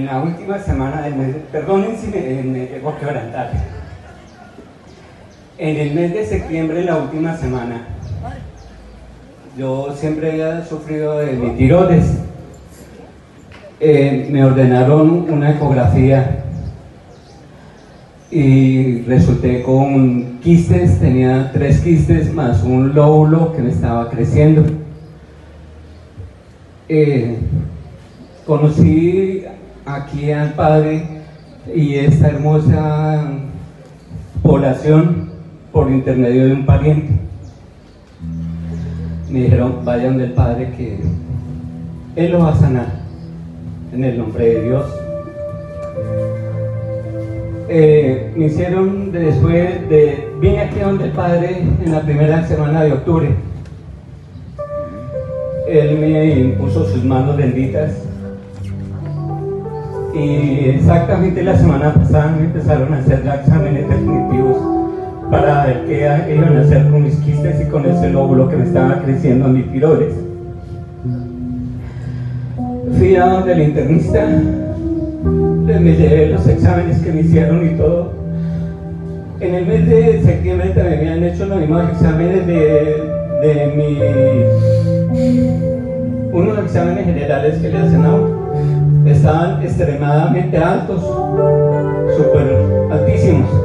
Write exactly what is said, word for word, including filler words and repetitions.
la última semana del mes, perdonen si me, me tengo que orientar. En el mes de septiembre, la última semana, yo siempre había sufrido de mi tiroides. Eh, me ordenaron una ecografía y resulté con quistes, tenía tres quistes más un lóbulo que me estaba creciendo. Eh, conocí aquí al padre y esta hermosa población por intermedio de un pariente. Me dijeron, vaya donde el padre que él lo va a sanar en el nombre de Dios. Eh, me hicieron después de, vine aquí donde el padre en la primera semana de octubre. Él me impuso sus manos benditas y exactamente la semana pasada me empezaron a hacer ya exámenes definitivos para ver qué iban a hacer con mis quistes y con ese lóbulo que me estaba creciendo en mis tiroides. Fui a donde el internista, me llevé los exámenes que me hicieron y todo. En el mes de septiembre también me han hecho los mismos exámenes de, de mi... unos exámenes generales que le hacen a uno. Estaban extremadamente altos, súper altísimos.